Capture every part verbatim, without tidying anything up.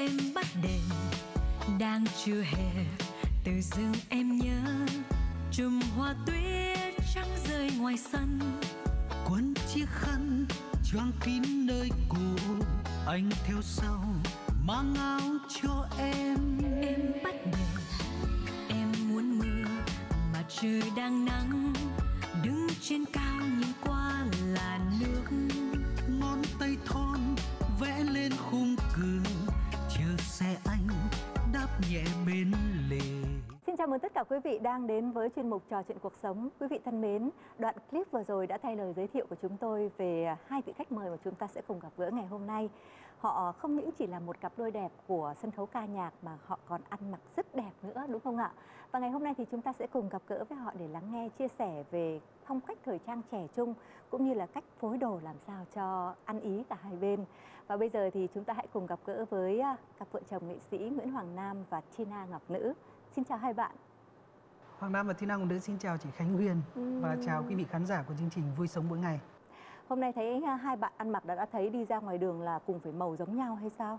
em bắt đèn đang chưa hè, từ rừng em nhớ chùm hoa tuyết trắng rơi ngoài sân. Quấn chiếc khăn choàng kín nơi cổ, anh theo sau mang áo cho em. Em bắt đèn, em muốn mưa mà trời đang nắng, đứng trên cao nhìn qua là nước. Ngón tay thon vẽ lên khung cửa, chờ xe anh đáp nhẹ bên lề. Xin chào mừng tất cả quý vị đang đến với chuyên mục Trò chuyện cuộc sống. Quý vị thân mến, đoạn clip vừa rồi đã thay lời giới thiệu của chúng tôi về hai vị khách mời mà chúng ta sẽ cùng gặp gỡ ngày hôm nay. Họ không những chỉ là một cặp đôi đẹp của sân khấu ca nhạc mà họ còn ăn mặc rất đẹp nữa, đúng không ạ? Và ngày hôm nay thì chúng ta sẽ cùng gặp gỡ với họ để lắng nghe chia sẻ về phong cách thời trang trẻ trung cũng như là cách phối đồ làm sao cho ăn ý cả hai bên. Và bây giờ thì chúng ta hãy cùng gặp gỡ với cặp vợ chồng nghệ sĩ Nguyễn Hoàng Nam và Tina Ngọc Nữ. Xin chào hai bạn. Hoàng Nam và Tina Ngọc Nữ xin chào chị Khánh Huyền ừ. và chào quý vị khán giả của chương trình Vui Sống Mỗi Ngày. Hôm nay thấy hai bạn ăn mặc đã, đã thấy đi ra ngoài đường là cùng phải màu giống nhau hay sao?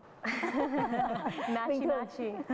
Bình thường,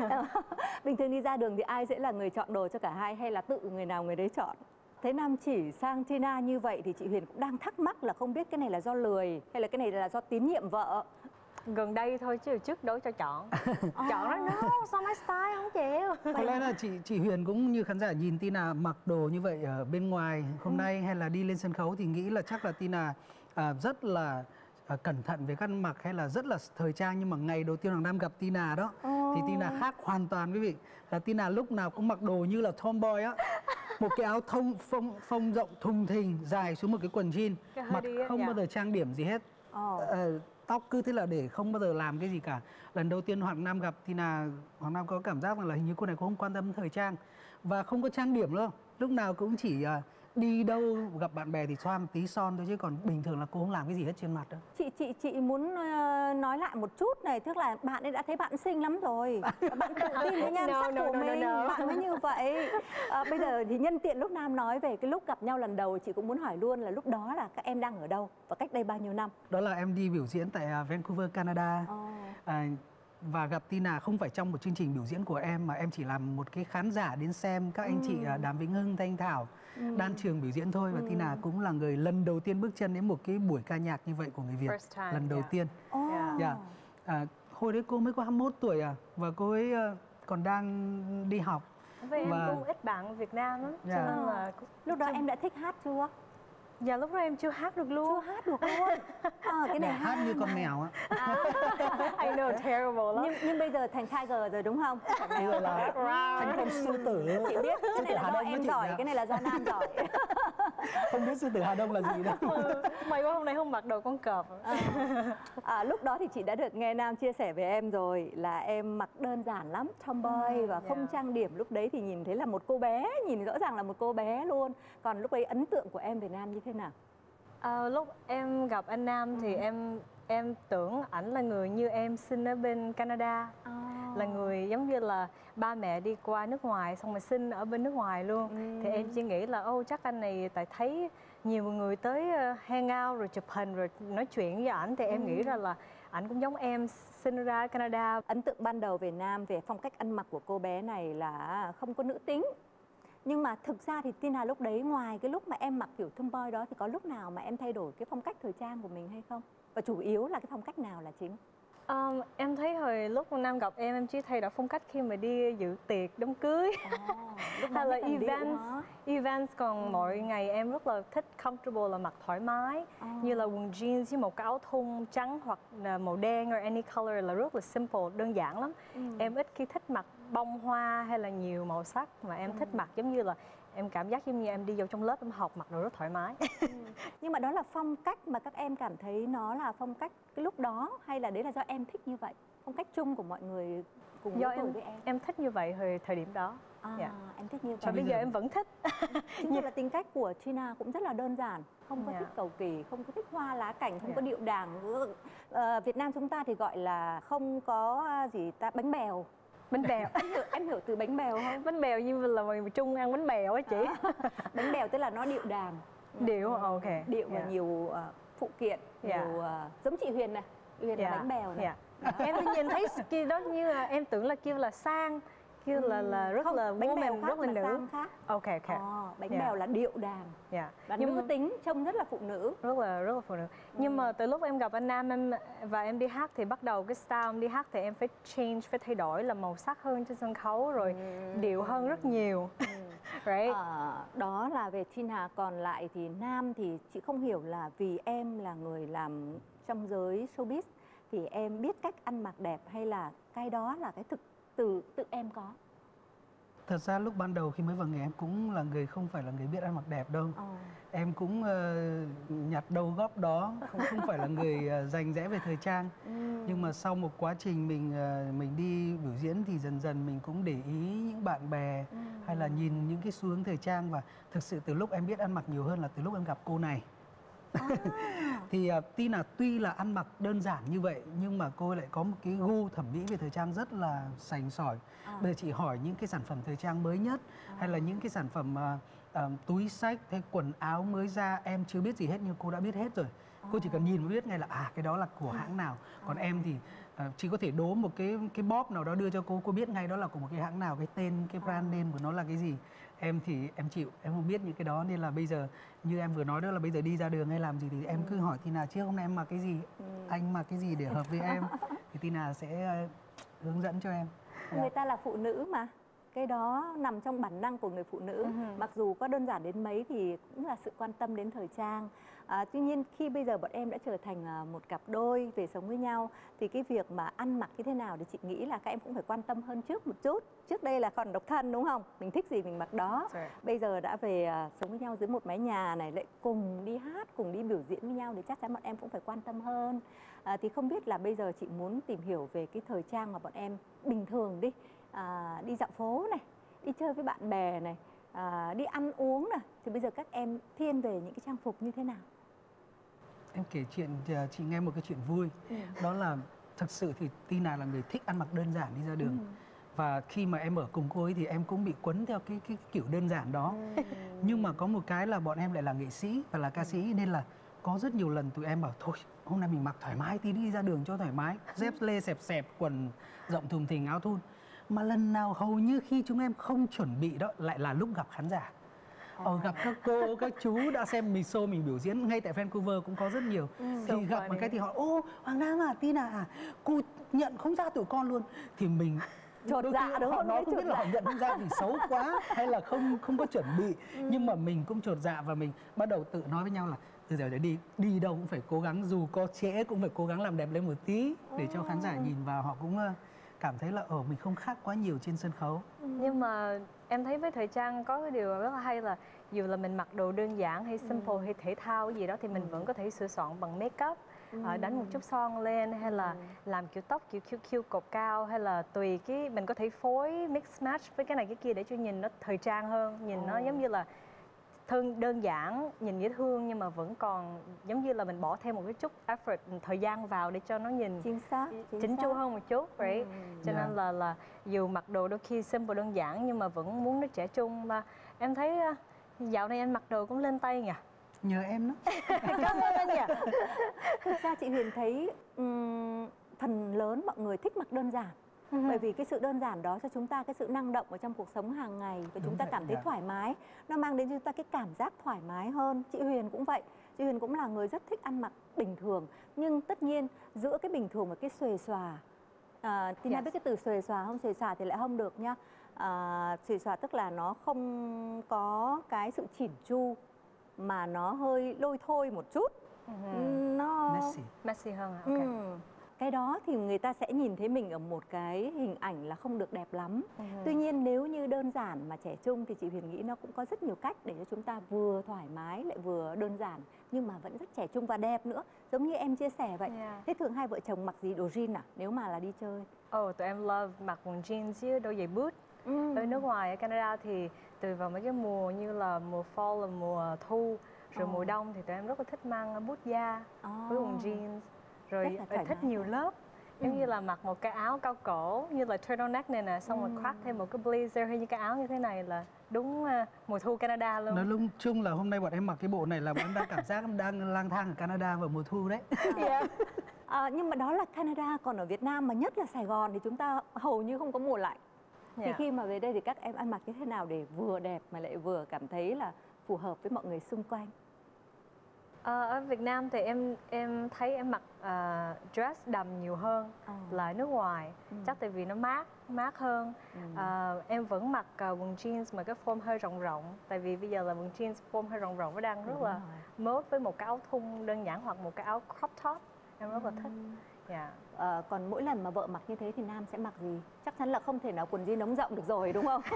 bình thường đi ra đường thì ai sẽ là người chọn đồ cho cả hai hay là tự người nào người đấy chọn? Thế Nam chỉ sang Tina như vậy thì chị Huyền cũng đang thắc mắc là không biết cái này là do lười hay là cái này là do tín nhiệm vợ. Gần đây thôi chứ trước đó cho chọn. Chọn nó no, sao my style không chịu. Có lẽ là chị chị Huyền cũng như khán giả nhìn Tina mặc đồ như vậy ở bên ngoài hôm ừ. nay hay là đi lên sân khấu thì nghĩ là chắc là Tina à, rất là à, cẩn thận về ăn mặc hay là rất là thời trang, nhưng mà ngày đầu tiên Hoàng Nam gặp Tina đó oh. thì Tina khác hoàn toàn quý vị. Là Tina lúc nào cũng mặc đồ như là tomboy á. Một cái áo thông phông phông rộng thùng thình dài xuống một cái quần jean, mặt không dạ. bao giờ trang điểm gì hết. Oh. À, tóc cứ thế là để không bao giờ làm cái gì cả. Lần đầu tiên Hoàng Nam gặp Tina, Hoàng Nam có cảm giác rằng là hình như cô này cũng không quan tâm thời trang và không có trang điểm đâu. Lúc nào cũng chỉ uh, đi đâu gặp bạn bè thì xoa một tí son thôi, chứ còn bình thường là cô không làm cái gì hết trên mặt đâu. Chị chị chị muốn uh, nói lại một chút này, tức là bạn ấy đã thấy bạn xinh lắm rồi. Bạn tự tin với nhan no, sắc no, của no, mình, no, no. bạn mới như vậy. Uh, bây giờ thì nhân tiện lúc Nam nói về cái lúc gặp nhau lần đầu, chị cũng muốn hỏi luôn là lúc đó là các em đang ở đâu và cách đây bao nhiêu năm? Đó là em đi biểu diễn tại uh, Vancouver, Canada. Oh. Uh, Và gặp Tina không phải trong một chương trình biểu diễn của em, mà em chỉ làm một cái khán giả đến xem các anh ừ. chị Đàm Vĩnh Hưng, Thanh Thảo, ừ. Đan Trường biểu diễn thôi. Và ừ. Tina cũng là người lần đầu tiên bước chân đến một cái buổi ca nhạc như vậy của người Việt. Time, lần đầu yeah. tiên. Oh. Yeah. Yeah. À, hồi đấy cô mới có hai mươi mốt tuổi à, và cô ấy uh, còn đang đi học. Vậy và... em cũng ít bạn Việt Nam lắm. Yeah. Cho nên là... Lúc đó em đã thích hát chưa? Dạ lúc đó em chưa hát được luôn. Chưa hát được luôn. À, cái này hát như con mèo á. À, I know, terrible lắm. Nhưng, nhưng bây giờ thành Tiger rồi đúng không? Bây giờ là thành con sư tử. Chị biết cái này là do em giỏi, cái này là do Nam giỏi. Không biết sư tử Hà Đông là gì đâu. Ừ, may quá hôm nay không mặc đồ con cọp. À, à, lúc đó thì chị đã được nghe Nam chia sẻ với em rồi là em mặc đơn giản lắm, tomboy và không yeah. trang điểm. Lúc đấy thì nhìn thấy là một cô bé, nhìn rõ ràng là một cô bé luôn. Còn lúc ấy ấn tượng của em về Nam như thế nào? À, lúc em gặp anh Nam thì ừ. em em tưởng ảnh là người như em sinh ở bên Canada. Oh. Là người giống như là ba mẹ đi qua nước ngoài xong rồi sinh ở bên nước ngoài luôn. Ừ. Thì em chỉ nghĩ là ô chắc anh này tại thấy nhiều người tới hang out rồi chụp hình rồi nói chuyện với ảnh thì em ừ. nghĩ ra là ảnh cũng giống em sinh ra ở Canada. Ấn tượng ban đầu về Nam, về phong cách ăn mặc của cô bé này là không có nữ tính. Nhưng mà thực ra thì Tina lúc đấy ngoài cái lúc mà em mặc kiểu tomboy đó thì có lúc nào mà em thay đổi cái phong cách thời trang của mình hay không? Và chủ yếu là cái phong cách nào là chính? Um, em thấy hồi lúc Nam gặp em, em chỉ thay đổi phong cách khi mà đi dự tiệc đám cưới oh, hay là events. Events còn ừ. mọi ngày em rất là thích comfortable là mặc thoải mái oh. như là quần jeans với một cái áo thun trắng hoặc là màu đen or any color là rất là simple, đơn giản lắm. Ừ. Em ít khi thích mặc bông hoa hay là nhiều màu sắc, mà em ừ. thích mặc giống như là em cảm giác giống như em đi vào trong lớp em học mặc đồ rất thoải mái. Ừ. Nhưng mà đó là phong cách mà các em cảm thấy nó là phong cách cái lúc đó hay là đấy là do em thích như vậy? Phong cách chung của mọi người cùng do tuổi em, với em? Em thích như vậy thời thời điểm đó. À, yeah. Em thích như vậy. Và bây giờ em vẫn thích. Chính như là tính cách của Tina cũng rất là đơn giản, không có yeah. thích cầu kỳ, không có thích hoa lá cảnh, không yeah. có điệu đàng. Uh, Việt Nam chúng ta thì gọi là không có gì ta bánh bèo. Bánh bèo. em, hiểu, em hiểu từ bánh bèo không? Bánh bèo như là người Trung ăn bánh bèo á chị. À, bánh bèo tức là nó điệu đàng. Điệu, ok. Điệu yeah. và nhiều uh, phụ kiện, yeah. nhiều uh, giống chị Huyền này. Huyền yeah. là bánh bèo này. Yeah. Em thì nhìn thấy kia đó như là em tưởng là kêu là sang, kêu là là rất Không, là bánh bèo woman, khác rất là mà nữ. sang khác. Ok ok. Ờ, bánh Dạ. bèo là điệu đàm Dạ. và Nhưng nữ mà- tính, trông rất là phụ nữ. rất là rất là phụ nữ. Nhưng mà từ lúc em gặp anh Nam em và em đi hát thì bắt đầu cái style em đi hát thì em phải change, phải thay đổi là màu sắc hơn trên sân khấu rồi điệu hơn rất nhiều. Right? Ờ, đó là về Tina, còn lại thì Nam thì chị không hiểu là vì em là người làm trong giới showbiz thì em biết cách ăn mặc đẹp hay là cái đó là cái thực từ tự em có. Thật ra lúc ban đầu khi mới vào nghề em cũng là người không phải là người biết ăn mặc đẹp đâu. Ờ. Em cũng ờ, nhặt đâu góp đó, không không phải là người ờ, rành rẽ về thời trang. Ừ. Nhưng mà sau một quá trình mình ờ, mình đi biểu diễn thì dần dần mình cũng để ý những bạn bè Ừ. hay là nhìn những cái xu hướng thời trang, và thực sự từ lúc em biết ăn mặc nhiều hơn là từ lúc em gặp cô này. À. Thì uh, Tina tuy là ăn mặc đơn giản như vậy nhưng mà cô lại có một cái gu thẩm mỹ về thời trang rất là sành sỏi. À. Bây giờ chị hỏi những cái sản phẩm thời trang mới nhất hay là những cái sản phẩm uh, uh, túi xách hay quần áo mới ra em chưa biết gì hết nhưng cô đã biết hết rồi. Cô chỉ cần nhìn mới biết ngay là à cái đó là của hãng nào. Còn em thì uh, chỉ có thể đố một cái cái bóp nào đó đưa cho cô, cô biết ngay đó là của một cái hãng nào, cái tên, cái brand name của nó là cái gì. Em thì em chịu, em không biết những cái đó nên là bây giờ như em vừa nói đó là bây giờ đi ra đường hay làm gì thì em cứ hỏi Tina trước hôm nay em mặc cái gì, anh mặc cái gì để hợp với em thì Tina sẽ uh, hướng dẫn cho em. Người ta là phụ nữ mà, cái đó nằm trong bản năng của người phụ nữ. Uh-huh. Mặc dù có đơn giản đến mấy thì cũng là sự quan tâm đến thời trang. À, tuy nhiên khi bây giờ bọn em đã trở thành à, một cặp đôi về sống với nhau thì cái việc mà ăn mặc như thế nào thì chị nghĩ là các em cũng phải quan tâm hơn trước một chút. Trước đây là còn độc thân đúng không? Mình thích gì mình mặc đó. Right. Bây giờ đã về à, sống với nhau dưới một mái nhà này, lại cùng đi hát, cùng đi biểu diễn với nhau thì chắc chắn bọn em cũng phải quan tâm hơn. À, thì không biết là bây giờ chị muốn tìm hiểu về cái thời trang mà bọn em bình thường đi. À, đi dạo phố này, đi chơi với bạn bè này, à, đi ăn uống này, thì bây giờ các em thiên về những cái trang phục như thế nào? Em kể chuyện chị nghe một cái chuyện vui. Ừ. Đó là thực sự thì Tina là người thích ăn mặc đơn giản đi ra đường. Ừ. Và khi mà em ở cùng cô ấy thì em cũng bị quấn theo cái, cái kiểu đơn giản đó. Ừ. Nhưng mà có một cái là bọn em lại là nghệ sĩ và là ca sĩ nên là có rất nhiều lần tụi em bảo thôi hôm nay mình mặc thoải mái tí, đi ra đường cho thoải mái, dép lê xẹp xẹp, quần rộng thùng thình, áo thun. Mà lần nào hầu như khi chúng em không chuẩn bị đó lại là lúc gặp khán giả. Ờ, gặp các cô, các chú đã xem mình show mình biểu diễn ngay tại Vancouver cũng có rất nhiều. Ừ. Thì So gặp một funny. cái thì họ ô Hoàng Nam à, Tina à, cô nhận không ra tụi con luôn. Thì mình Chột đôi dạ khi đúng họ không? nói Đấy, không biết chột là họ dạ. nhận không ra vì xấu quá hay là không không có chuẩn bị. Nhưng mà mình cũng chột dạ và mình bắt đầu tự nói với nhau là từ giờ để đi đi đâu cũng phải cố gắng, dù có trễ cũng phải cố gắng làm đẹp lên một tí để cho khán giả nhìn vào họ cũng ờ, cảm thấy là ở mình không khác quá nhiều trên sân khấu. Nhưng mà em thấy với thời trang có cái điều rất là hay là dù là mình mặc đồ đơn giản hay simple hay thể thao cái gì đó thì mình vẫn có thể sửa soạn bằng make up, ờ, đánh một chút son lên hay là làm kiểu tóc kiểu Q Q cột cao, hay là tùy cái mình có thể phối mix match với cái này cái kia để cho nhìn nó thời trang hơn, nhìn nó giống như là thân đơn giản, nhìn dễ thương nhưng mà vẫn còn giống như là mình bỏ thêm một cái chút effort, thời gian vào để cho nó nhìn Chính xác, chính chỉnh xác. chu hơn một chút, right? Ừ. Cho Yeah. nên là là dù mặc đồ đôi khi simple đơn giản nhưng mà vẫn muốn nó trẻ trung. Mà em thấy à, dạo này anh mặc đồ cũng lên tay nhỉ? Nhờ em đó. Cảm ơn anh nhỉ? Thực ra chị Huyền thấy ừm, phần lớn mọi người thích mặc đơn giản. Bởi vì cái sự đơn giản đó cho chúng ta cái sự năng động ở trong cuộc sống hàng ngày và Đúng chúng ta vậy, cảm thấy dạ. thoải mái. Nó mang đến cho chúng ta cái cảm giác thoải mái hơn. Chị Huyền cũng vậy. Chị Huyền cũng là người rất thích ăn mặc bình thường. Nhưng tất nhiên giữa cái bình thường và cái xuề xòa, à, Tina Yes. biết cái từ xuề xòa không? Xuề xòa thì lại không được nhá. À, xuề xòa tức là nó không có cái sự chỉn chu mà nó hơi lôi thôi một chút. Nó Messi. Messy hơn à? Ok. Ừ. Cái đó thì người ta sẽ nhìn thấy mình ở một cái hình ảnh là không được đẹp lắm. Ừ. Tuy nhiên nếu như đơn giản mà trẻ trung thì chị Huyền nghĩ nó cũng có rất nhiều cách để cho chúng ta vừa thoải mái lại vừa đơn giản nhưng mà vẫn rất trẻ trung và đẹp nữa. Giống như em chia sẻ vậy. Yeah. Thế thường hai vợ chồng mặc gì, đồ jean à nếu mà là đi chơi? Oh, tụi em love mặc quần jeans với đôi giày boot. Ừ. Ở nước ngoài ở Canada thì từ vào mấy cái mùa như là mùa fall, là mùa thu, rồi Ồ. mùa đông thì tụi em rất là thích mang boot da À. với quần jeans, rồi Rất là thoải thích mái. nhiều lớp. Giống Ừ. như là mặc một cái áo cao cổ như là turtleneck này nè, xong rồi Ừ. khoác thêm một cái blazer hay như cái áo như thế này là đúng uh, mùa thu Canada luôn. Nói lung chung là hôm nay bọn em mặc cái bộ này là bọn em đang cảm giác đang lang thang ở Canada vào mùa thu đấy. Yeah. À, nhưng mà đó là Canada, còn ở Việt Nam mà nhất là Sài Gòn thì chúng ta hầu như không có mùa lạnh. Thì Dạ. khi mà về đây thì các em ăn mặc như thế nào để vừa đẹp mà lại vừa cảm thấy là phù hợp với mọi người xung quanh? Ờ, ở Việt Nam thì em em thấy em mặc à, dress đầm nhiều hơn À. là ở nước ngoài. Ừ. Chắc tại vì nó mát mát hơn. Ừ. À, em vẫn mặc à, quần jeans mà cái form hơi rộng rộng, tại vì bây giờ là quần jeans form hơi rộng rộng nó đang rất Đúng là rồi. mốt với một cái áo thun đơn giản hoặc một cái áo crop top em rất là thích. Dạ. Ờ, còn mỗi lần mà vợ mặc như thế thì nam sẽ mặc gì? Chắc chắn là không thể nào quần jean ống rộng được rồi đúng không?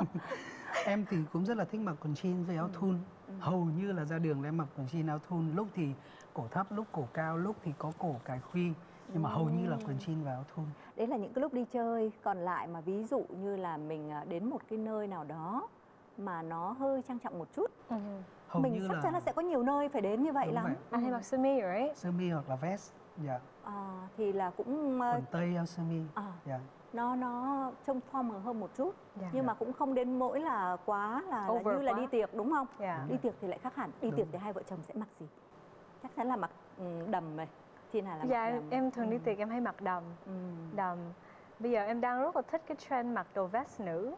Em thì cũng rất là thích mặc quần jean với áo thun. Ừ. Hầu như là ra đường là em mặc quần jean áo thun, lúc thì cổ thấp, lúc cổ cao, lúc thì có cổ cài khuy, nhưng mà hầu như là quần jean và áo thun. Đấy là những cái lúc đi chơi. Còn lại mà ví dụ như là mình à, đến một cái nơi nào đó mà nó hơi trang trọng một chút, Ừ. Hầu mình như chắc là chắn là sẽ có nhiều nơi phải đến như vậy Đúng lắm. vậy. Anh hay mặc sơ mi rồi ấy. sơ mi hoặc là vest, dạ. À, thì là cũng à, Quần tây áo sơ mi, à, dạ. nó nó trông formal hơn một chút, Dạ. nhưng mà cũng không đến mỗi là quá là, là Over như là quá. đi tiệc đúng không? Dạ. Đi tiệc thì lại khác hẳn. Đi Đúng. tiệc thì hai vợ chồng sẽ mặc gì? Chắc chắn là mặc ừ, đầm này. Chị Hà là mặc Dạ, đầm. em thường đi Ừ. tiệc em hay mặc đầm. Ừ. Đầm. Bây giờ em đang rất là thích cái trend mặc đồ vest nữ.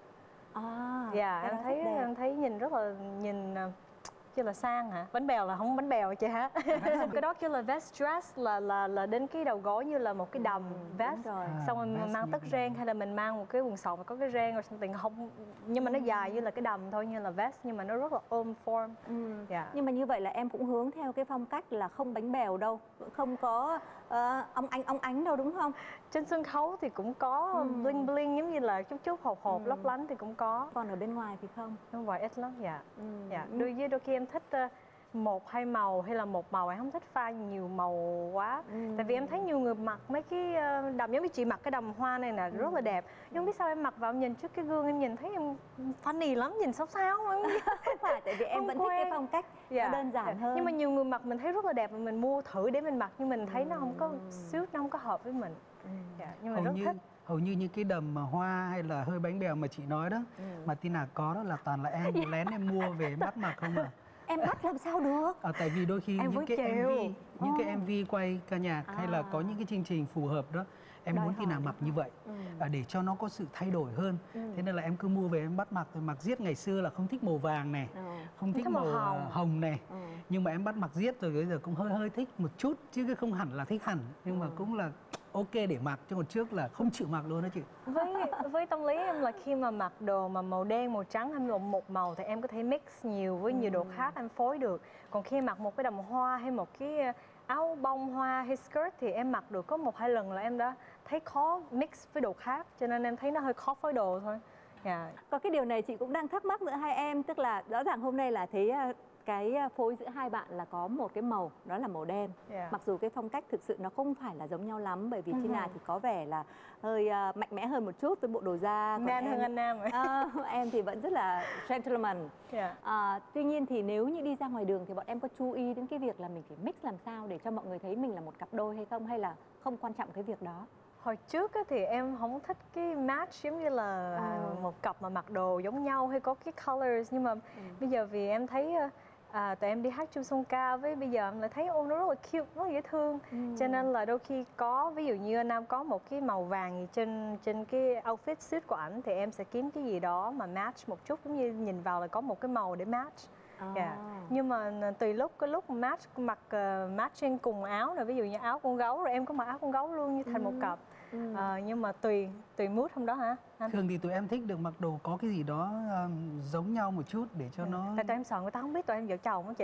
À, Dạ, cái em đó thấy rất đẹp. em thấy nhìn rất là nhìn ờ, kêu là sang hả? Bánh bèo là không bánh bèo chị hả? Cái đó kêu là vest dress là là là đến cái đầu gối như là một cái đầm Ừ, đúng vest. rồi. À, Xong rồi mình vest mang như tất cái ren đầm. hay là mình mang một cái quần sọc mà có cái ren rồi something không, nhưng mà nó dài như là cái đầm thôi, như là vest nhưng mà nó rất là ôm form. Ừ. Dạ. Nhưng mà như vậy là em cũng hướng theo cái phong cách là không bánh bèo đâu, không có ờ, ong ánh ong ánh đâu đúng không? Trên sân khấu thì cũng có Ừ. bling bling giống như là chút chút hộp hộp Ừ. lấp lánh thì cũng có. Còn ở bên ngoài thì không. Bên ngoài ít lắm. Dạ. Ừ. Dạ, đôi với đôi khi em thích ờ, một hai màu hay là một màu, em không thích pha nhiều màu quá. Ừ. Tại vì em thấy nhiều người mặc mấy cái ờ, đầm giống như chị mặc cái đầm hoa này nè, rất là đẹp. Nhưng không biết sao em mặc vào em nhìn trước cái gương em nhìn thấy em funny lắm, nhìn xấu xáo em không biết. Không phải, tại vì em Không vẫn thích cái quen. phong cách Dạ, nó đơn giản dạ. hơn. Nhưng mà nhiều người mặc mình thấy rất là đẹp và mình mua thử để mình mặc nhưng mình thấy nó không có Ừ. suit, nó không có hợp với mình. Ừ. Dạ, nhưng mà Hầu rất như thích. hầu như những cái đầm mà hoa hay là hơi bánh bèo mà chị nói đó, Ừ. mà Tina có đó là toàn là em lén em mua về em bắt mặc không à. Em bắt làm sao được? À, tại vì đôi khi Em những vẫn cái chịu. em vê những cái Ồ. em vê quay ca nhạc hay là có À. những cái chương trình phù hợp đó, em Đòi muốn hỏi Tina đúng mặc không? như vậy. Ừ. À, để cho nó có sự thay đổi hơn. Ừ. Thế nên là em cứ mua về em bắt mặc rồi mặc giết. Ngày xưa là không thích màu vàng này, Ừ. không thích thích màu màu à, hồng. hồng này, Ừ. nhưng mà em bắt mặc giết rồi bây giờ cũng hơi hơi thích một chút chứ cứ không hẳn là thích hẳn, nhưng mà Ừ. cũng là ok để mặc, chứ còn trước là không chịu mặc luôn đó chị. với với tâm lý em là khi mà mặc đồ mà màu đen màu trắng hay là một màu thì em có thể mix nhiều với nhiều đồ khác em phối được, còn khi mặc một cái đầm hoa hay một cái áo bông hoa hay skirt thì em mặc được có một hai lần là em đã thấy khó mix với đồ khác, cho nên em thấy nó hơi khó phối đồ thôi. Dạ. Có cái điều này chị cũng đang thắc mắc giữa hai em, tức là rõ ràng hôm nay là thấy à, cái phối giữa hai bạn là có một cái màu, đó là màu đen. Dạ. Mặc dù cái phong cách thực sự nó không phải là giống nhau lắm, bởi vì Ừ. Tina thì có vẻ là hơi à, mạnh mẽ hơn một chút với bộ đồ da. Còn Man hơn em, anh Nam rồi. à, em thì vẫn rất là gentleman. Dạ. À, tuy nhiên thì nếu như đi ra ngoài đường thì bọn em có chú ý đến cái việc là mình phải mix làm sao để cho mọi người thấy mình là một cặp đôi hay không, hay là không quan trọng cái việc đó? Hồi trước á, thì em không thích cái match giống như là À. một cặp mà mặc đồ giống nhau hay có cái colors, nhưng mà bây giờ vì em thấy à, tụi em đi hát chung song ca với bây giờ em lại thấy ô nó rất là cute, rất là dễ thương, Ừ. cho nên là đôi khi có ví dụ như anh Nam có một cái màu vàng gì trên trên cái outfit suit của ảnh thì em sẽ kiếm cái gì đó mà match một chút, giống như nhìn vào là có một cái màu để match. À. Dạ. Nhưng mà tùy lúc, cái lúc match mặc uh, matching cùng áo này, ví dụ như áo con gấu rồi em có mặc áo con gấu luôn như thành một Ừ. cặp. Ừ. Ờ, nhưng mà tùy tùy mood hôm đó hả anh? Thường thì tụi em thích được mặc đồ có cái gì đó um, giống nhau một chút để cho nó Tại tụi em sợ người ta không biết tụi em vợ chồng á chị.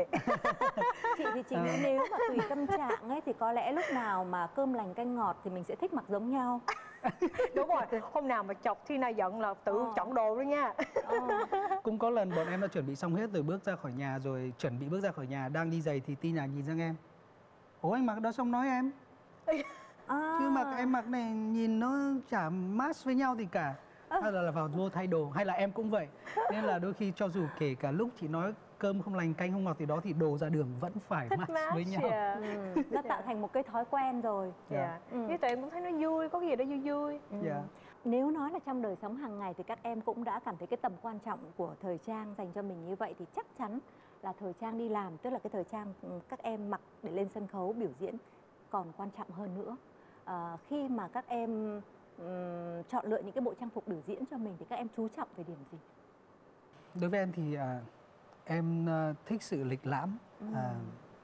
Chị thì chị nghĩ nếu mà tùy tâm trạng ấy thì có lẽ lúc nào mà cơm lành canh ngọt thì mình sẽ thích mặc giống nhau. Đúng rồi, hôm nào mà chọc Tina giận là tự Ờ. chọn đồ đó nha. Ờ. cũng có lần bọn em đã chuẩn bị xong hết rồi bước ra khỏi nhà, rồi chuẩn bị bước ra khỏi nhà đang đi giày thì Tina nhìn sang em, ủa anh mặc đó xong nói em À. chứ mặc em mặc này nhìn nó chả match với nhau gì cả, hay là, là vào vô thay đồ, hay là em cũng vậy. Nên là đôi khi cho dù kể cả lúc chị nói cơm không lành canh không ngọt thì đó thì đồ ra đường vẫn phải Thích match, match, với nhau. dạ. Ừ. Nó tạo thành một cái thói quen rồi. Dạ. Ừ. Với tụi em cũng thấy nó vui, có cái gì đó vui vui. Ừ. Dạ. Nếu nói là trong đời sống hàng ngày thì các em cũng đã cảm thấy cái tầm quan trọng của thời trang dành cho mình như vậy, thì chắc chắn là thời trang đi làm, tức là cái thời trang các em mặc để lên sân khấu biểu diễn, còn quan trọng hơn nữa. À, khi mà các em um, chọn lựa những cái bộ trang phục biểu diễn cho mình thì các em chú trọng về điểm gì? Đối với em thì à, em à, thích sự lịch lãm, ừ. à,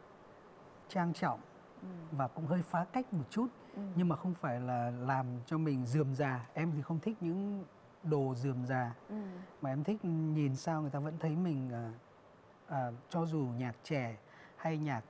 trang trọng, ừ. và cũng hơi phá cách một chút, ừ. nhưng mà không phải là làm cho mình rườm rà. Em thì không thích những đồ rườm rà, ừ. mà em thích nhìn sao người ta vẫn thấy mình, à, à, cho dù nhạc trẻ hay nhạc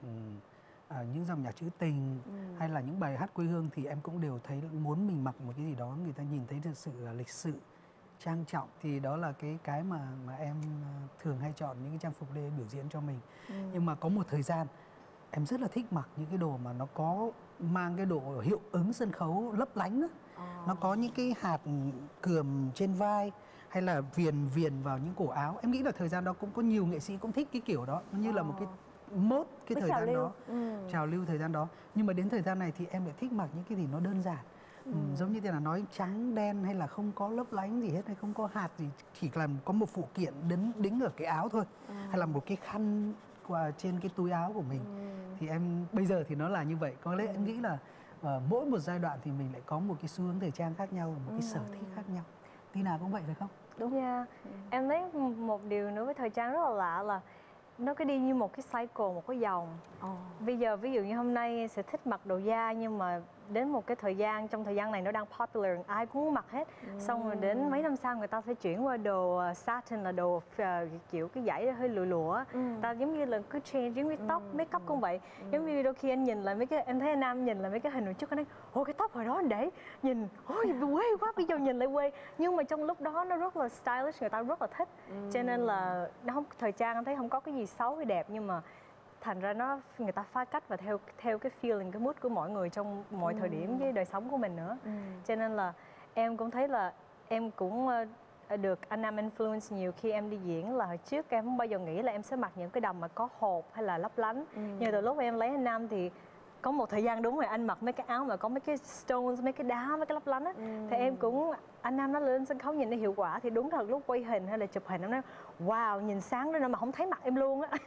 à, những dòng nhạc trữ tình, ừ. hay là những bài hát quê hương thì em cũng đều thấy muốn mình mặc một cái gì đó người ta nhìn thấy được sự lịch sự, trang trọng. Thì đó là cái cái mà mà em thường hay chọn những cái trang phục để biểu diễn cho mình. Ừ. Nhưng mà có một thời gian em rất là thích mặc những cái đồ mà nó có mang cái độ hiệu ứng sân khấu lấp lánh đó. À. Nó có những cái hạt cườm trên vai hay là viền viền vào những cổ áo. Em nghĩ là thời gian đó cũng có nhiều nghệ sĩ cũng thích cái kiểu đó. Nó như à. là một cái mốt cái thời gian lưu. đó, ừ. trào lưu thời gian đó. Nhưng mà đến thời gian này thì em lại thích mặc những cái gì nó đơn giản. Ừ. Ừ, giống như thế là nói trắng đen hay là không có lấp lánh gì hết, hay không có hạt gì, chỉ là có một phụ kiện đính đính ở cái áo thôi, ừ. hay là một cái khăn qua trên cái túi áo của mình. Ừ. Thì em bây giờ thì nó là như vậy. Có lẽ ừ. em nghĩ là uh, mỗi một giai đoạn thì mình lại có một cái xu hướng thời trang khác nhau, một cái ừ. sở thích khác nhau. Tina cũng vậy phải không? Đúng. Yeah. Ừ. Em thấy một điều nữa với thời trang rất là lạ là nó cứ đi như một cái cycle, một cái dòng. Oh. Bây giờ ví dụ như hôm nay sẽ thích mặc đồ da, nhưng mà đến một cái thời gian, trong thời gian này nó đang popular, ai cũng muốn mặc hết. Mm. Xong rồi đến mấy năm sau người ta sẽ chuyển qua đồ satin, là đồ uh, kiểu cái dải hơi lụa lụa. Mm. Ta giống như là cứ change, giống như tóc, mm. make up cũng vậy. Mm. Giống như đôi khi anh nhìn lại mấy cái, em thấy anh Nam nhìn lại mấy cái hình hồi trước, anh nói ôi cái tóc hồi đó anh để nhìn, ôi quê quá, bây giờ nhìn lại quê. Nhưng mà trong lúc đó nó rất là stylish, người ta rất là thích. Mm. Cho nên là nó không, thời trang anh thấy không có cái gì xấu hay đẹp, nhưng mà thành ra nó người ta phá cách và theo theo cái feeling, cái mood của mỗi người trong mọi ừ. thời điểm với đời sống của mình nữa. Ừ. Cho nên là em cũng thấy là em cũng được anh Nam influence nhiều khi em đi diễn. Là hồi trước em không bao giờ nghĩ là em sẽ mặc những cái đầm mà có hộp hay là lấp lánh. Ừ. Nhưng từ lúc em lấy anh Nam thì có một thời gian đúng rồi, anh mặc mấy cái áo mà có mấy cái stones, mấy cái đá, mấy cái lấp lánh á. Ừ. Thì em cũng, anh Nam nó lên sân khấu nhìn nó hiệu quả, thì đúng thật lúc quay hình hay là chụp hình em nói wow, nhìn sáng đó mà không thấy mặt em luôn á.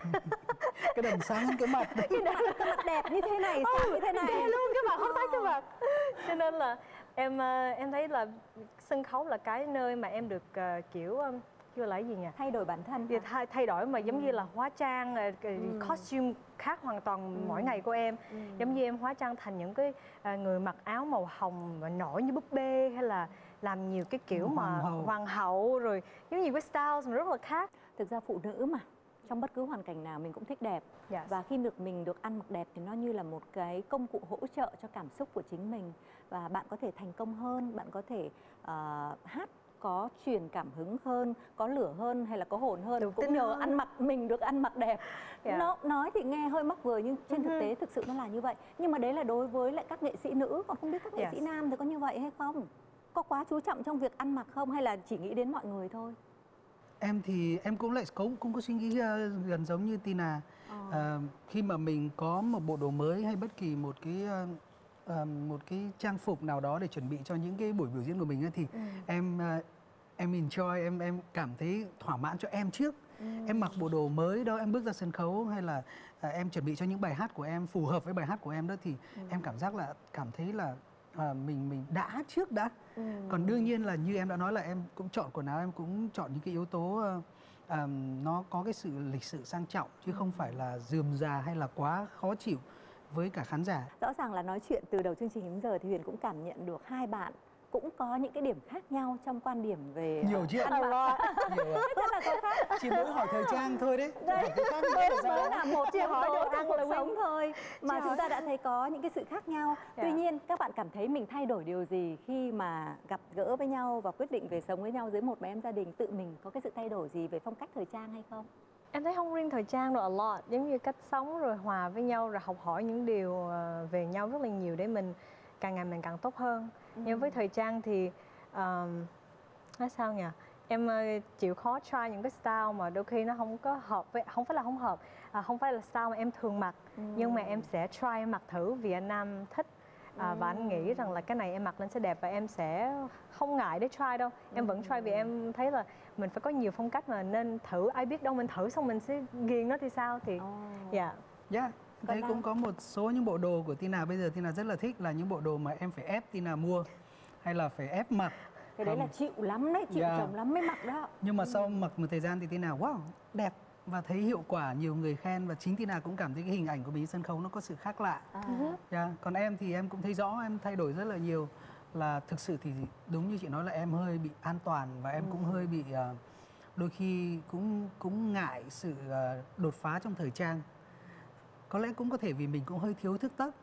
Cái đầm sáng cái mặt đấy. Cái mặt, cái mặt đẹp như thế này, sáng như thế này luôn, cái mặt không thấy cái mặt. Cho nên là em em thấy là sân khấu là cái nơi mà em được uh, kiểu um, kêu là cái gì nhỉ? Thay đổi bản thân. Thì thay, thay đổi mà giống ừ. như là hóa trang, cái ừ. costume khác hoàn toàn ừ. mỗi ngày của em. Ừ. Giống như em hóa trang thành những cái uh, người mặc áo màu hồng mà nổi như búp bê, hay là làm nhiều cái kiểu mà hoàng hậu, hoàng hậu rồi giống như cái styles mà rất là khác. Thực ra phụ nữ mà trong bất cứ hoàn cảnh nào mình cũng thích đẹp. Yes. Và khi được mình được ăn mặc đẹp thì nó như là một cái công cụ hỗ trợ cho cảm xúc của chính mình. Và bạn có thể thành công hơn, bạn có thể uh, hát có truyền cảm hứng hơn, có lửa hơn hay là có hồn hơn, cũng nhờ hơn. Ăn mặc mình được ăn mặc đẹp. Yeah. Nó nói thì nghe hơi mắc vừa nhưng trên thực tế thực sự nó là như vậy. Nhưng mà đấy là đối với lại các nghệ sĩ nữ, còn không biết các nghệ yes. sĩ nam thì có như vậy hay không? Có quá chú trọng trong việc ăn mặc không, hay là chỉ nghĩ đến mọi người thôi? Em thì em cũng lại cũng cũng có suy nghĩ uh, gần giống như Tina. Ờ. Uh, khi mà mình có một bộ đồ mới hay bất kỳ một cái uh, uh, một cái trang phục nào đó để chuẩn bị cho những cái buổi biểu diễn của mình ấy, thì ừ. em uh, em enjoy, em em cảm thấy thỏa mãn cho em trước. Ừ. Em mặc bộ đồ mới đó, em bước ra sân khấu hay là uh, em chuẩn bị cho những bài hát của em phù hợp với bài hát của em đó, thì ừ. em cảm giác là cảm thấy là À, mình mình đã trước đã. Ừ. Còn đương nhiên là như em đã nói là em cũng chọn quần áo, em cũng chọn những cái yếu tố uh, um, nó có cái sự lịch sự sang trọng, chứ ừ. không phải là rườm rà hay là quá khó chịu với cả khán giả. Rõ ràng là nói chuyện từ đầu chương trình đến giờ thì Huyền cũng cảm nhận được hai bạn cũng có những cái điểm khác nhau trong quan điểm về nhiều chứ ăn mặc. Nhiều rất là có khác. Chỉ mỗi hỏi thời trang thôi đấy. Đấy, mới là một chỉ hỏi đồ ăn cuộc sống thôi mà chúng ta đã thấy có những cái sự khác nhau. Yeah. Tuy nhiên các bạn cảm thấy mình thay đổi điều gì khi mà gặp gỡ với nhau và quyết định về sống với nhau dưới một mái ấm gia đình? Tự mình có cái sự thay đổi gì về phong cách thời trang hay không? Em thấy không riêng thời trang rồi a lot, giống như cách sống rồi hòa với nhau rồi học hỏi những điều về nhau rất là nhiều để mình càng ngày mình càng tốt hơn. Ừ. Nhưng với thời trang thì um, nói sao nhỉ, em uh, chịu khó try những cái style mà đôi khi nó không có hợp với, không phải là không hợp, à, không phải là style mà em thường mặc. Ừ. Nhưng mà em sẽ try mặc thử vì anh Nam thích. À, ừ. Và anh nghĩ rằng là cái này em mặc lên sẽ đẹp và em sẽ không ngại để try đâu. Em vẫn try vì em thấy là mình phải có nhiều phong cách mà nên thử, ai biết đâu mình thử xong mình sẽ ghiền nó thì sao thì dạ. Oh. Yeah. Yeah. thấy cũng có một số những bộ đồ của Tina bây giờ Tina rất là thích là những bộ đồ mà em phải ép Tina mua hay là phải ép mặc. Cái đấy là chịu lắm đấy, chịu Yeah. chồng lắm mới mặc đó. Nhưng mà sau mặc một thời gian thì Tina wow, đẹp và thấy hiệu quả, nhiều người khen và chính Tina cũng cảm thấy cái hình ảnh của mình sân khấu nó có sự khác lạ. À. Yeah. Còn em thì em cũng thấy rõ em thay đổi rất là nhiều, là thực sự thì đúng như chị nói là em hơi bị an toàn và em Ừ. cũng hơi bị uh, đôi khi cũng cũng ngại sự uh, đột phá trong thời trang. Có lẽ cũng có thể vì mình cũng hơi thiếu thức tấc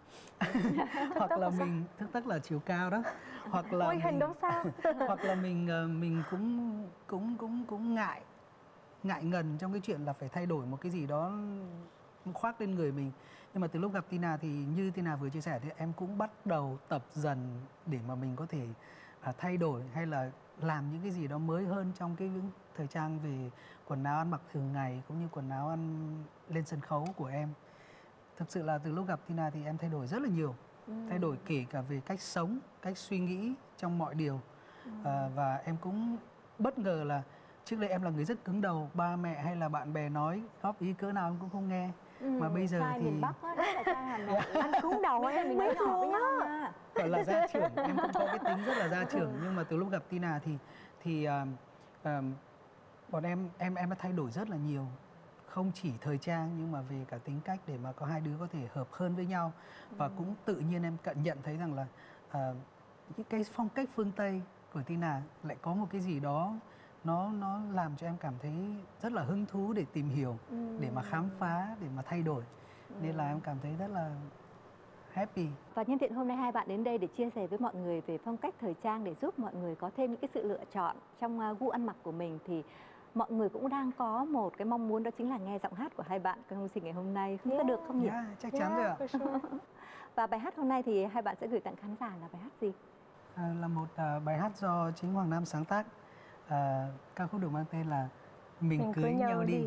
hoặc là mình thức tấc là chiều cao đó, hoặc là Ôi, hình mình, đâu sao. hoặc là mình uh, mình cũng cũng cũng cũng ngại ngại ngần trong cái chuyện là phải thay đổi một cái gì đó khoác lên người mình. Nhưng mà từ lúc gặp Tina thì như Tina vừa chia sẻ thì em cũng bắt đầu tập dần để mà mình có thể à, thay đổi hay là làm những cái gì đó mới hơn trong cái thời trang về quần áo ăn mặc thường ngày cũng như quần áo ăn lên sân khấu của em. Thực sự là từ lúc gặp Tina thì em thay đổi rất là nhiều. Ừ. Thay đổi kể cả về cách sống, cách suy nghĩ trong mọi điều. Ừ. À, và em cũng bất ngờ là trước đây em là người rất cứng đầu, ba mẹ hay là bạn bè nói góp ý cỡ nào em cũng không nghe. Ừ, Mà bây giờ trai thì miền Bắc á, rất là trai Hà Nội. Anh cứng đầu Bây giờ em mình biết nói nhỏ với luôn nhau á. nha. gọi là gia trưởng, em cũng có cái tính rất là gia trưởng. Nhưng mà từ lúc gặp Tina thì thì uh, uh, bọn em em em đã thay đổi rất là nhiều, không chỉ thời trang nhưng mà về cả tính cách để mà có hai đứa có thể hợp hơn với nhau. Và Ừ. cũng tự nhiên em cận nhận thấy rằng là uh, những cái phong cách phương Tây của Tina lại có một cái gì đó nó nó làm cho em cảm thấy rất là hứng thú để tìm hiểu, Ừ. để mà khám phá, để mà thay đổi. Nên là em cảm thấy rất là happy. Và nhân tiện hôm nay hai bạn đến đây để chia sẻ với mọi người về phong cách thời trang để giúp mọi người có thêm những cái sự lựa chọn trong uh, gu ăn mặc của mình, thì mọi người cũng đang có một cái mong muốn, đó chính là nghe giọng hát của hai bạn trong chương trình ngày hôm nay. Không có được không nhỉ? Yeah, chắc chắn rồi ạ. For sure. Và bài hát hôm nay thì hai bạn sẽ gửi tặng khán giả là bài hát gì? À, là một à, bài hát do chính Hoàng Nam sáng tác. À, ca khúc được mang tên là Mình, Mình cưới nhau đi.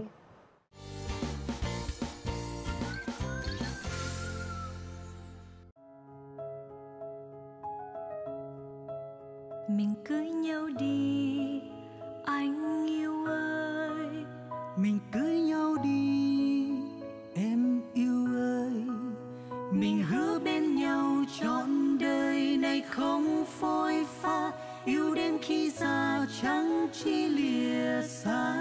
Mình cưới nhau đi anh yêu ơi, Mình cưới nhau đi em yêu ơi, mình hứa bên nhau trọn đời này không phôi pha, yêu đến khi già chẳng chi lìa xa.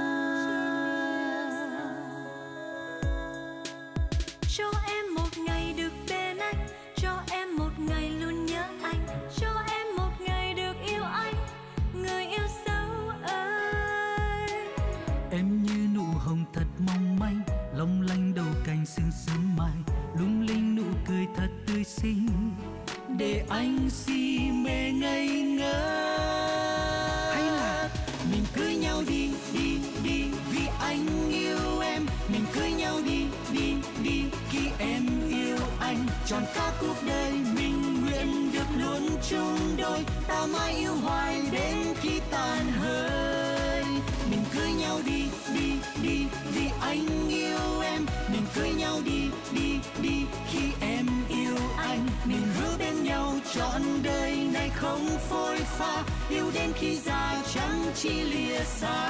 Cho em một ngày được bên anh, cho em một ngày luôn nhớ anh, cho em một ngày được yêu anh, người yêu dấu ơi. em như nụ hồng thật mong manh, long lanh đầu cành sương sớm mai, lung linh nụ cười thật tươi xinh, để anh si mê ngây ngơ. Hay là mình cưới nhau đi, đi, đi, vì anh yêu em. Mình cưới nhau đi, đi, đi, khi em yêu anh. Tròn cả cuộc đời mình nguyện được luôn chung đôi, ta mãi yêu hoài đến khi tàn hơi. Mình cưới nhau đi, đi, đi, vì anh yêu em. Mình cưới nhau đi, đi, đi, khi em yêu anh. Mình hứa bên nhau trọn đời này không phôi pha, yêu đến khi già chẳng chi lìa xa.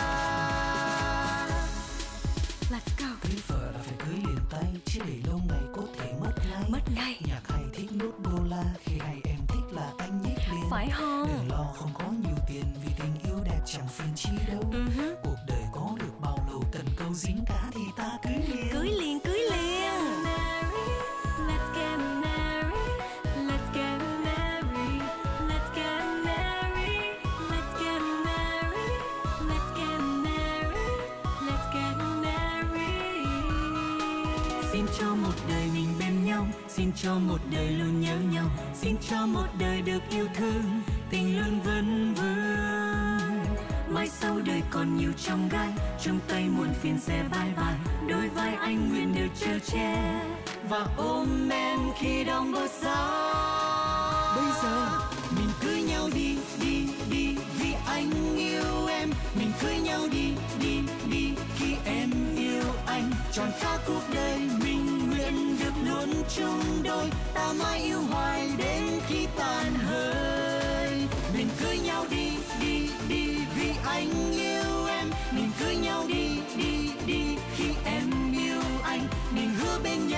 Let's go. Cưới vợ là phải cưới liền tay, chứ để lâu ngày có thể mất ngay. Mất ngay. Nhạc hay thích nốt đô la, khi hay em thích là anh nhích liền. Phải không? Đừng lo không có nhiều tiền, vì tình yêu đẹp chẳng phiền chi đâu. Uh-huh. Cuộc đời có được bao lâu, cần câu dính cá thì ta cưới liền. Cưới liền, cưới liền. Let's get married, let's get married, let's get married, let's get married, let's get married, let's get married. Xin cho một đời mình bên nhau, xin cho một đời luôn nhớ nhau, xin cho một đời được yêu thương, tình luôn vấn vương. Mai sau đời còn nhiều chông gai, chung tay muôn phiền sẽ bye bye, đôi vai anh nguyện được chở che và ôm em khi đông bờ xa. Bây giờ Mình cưới nhau đi, đi, đi, vì anh yêu em. Mình cưới nhau đi, đi, đi, khi em yêu anh. Tròn cả cuộc đời mình nguyện được luôn chung đôi, ta mãi yêu hoài đến khi tàn hơi. Mình cưới nhau đi, đi, đi, vì anh yêu em. Mình cưới nhau đi, đi, đi, khi em yêu anh. Mình hứa bên nhau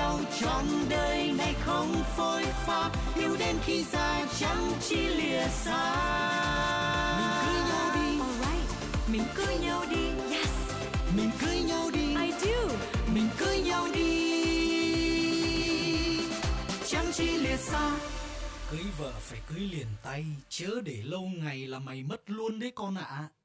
khi xa chẳng chi lìa xa. Mình cưới nhau đi, Alright, mình cưới nhau đi. Yes, mình cưới nhau đi, I do. mình cưới nhau đi, chẳng chi lìa xa. Cưới vợ phải cưới liền tay, chớ để lâu ngày là mày mất luôn đấy con ạ.